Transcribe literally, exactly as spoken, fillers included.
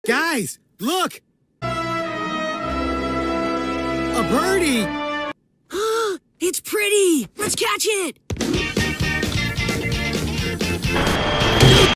Guys, look! A birdie! It's pretty! Let's catch it!